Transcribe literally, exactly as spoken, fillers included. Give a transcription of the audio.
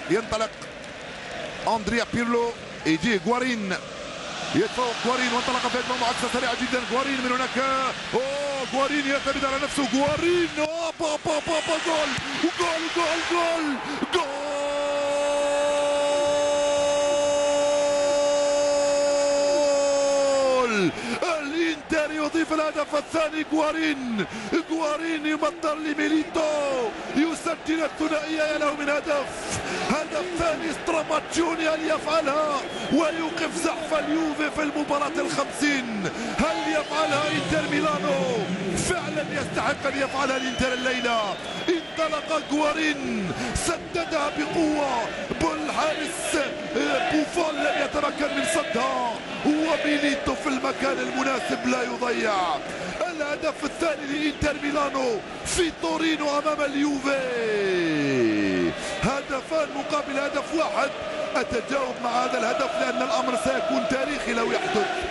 ينطلق اندريا بيرلو، يجيه غوارين، يتفوق غوارين وانطلق في هجمه معاكسه سريعه جدا. غوارين من هناك، اوه غوارين يعتمد على نفسه. غوارين اوه با با با با جول جول جول جول جول. الانتر يضيف الهدف الثاني. غوارين غوارين يمطر لميليتو يسجل الثنائيه، يا له من هدف. هدف ثاني ستراماتشوني ان يفعلها ويوقف زحف اليوفي في المباراة الخمسين. هل يفعلها انتر ميلانو؟ فعلا يستحق ان يفعلها الانتر الليلة. انطلق غوارين، سددها بقوة، بالحارس بوفون لم يتمكن من صدها، وميليتو في المكان المناسب لا يضيع. الهدف الثاني لإنتر ميلانو في تورينو أمام اليوفي. هدفان مقابل هدف واحد. أتجاوب مع هذا الهدف لأن الأمر سيكون تاريخي لو يحدث.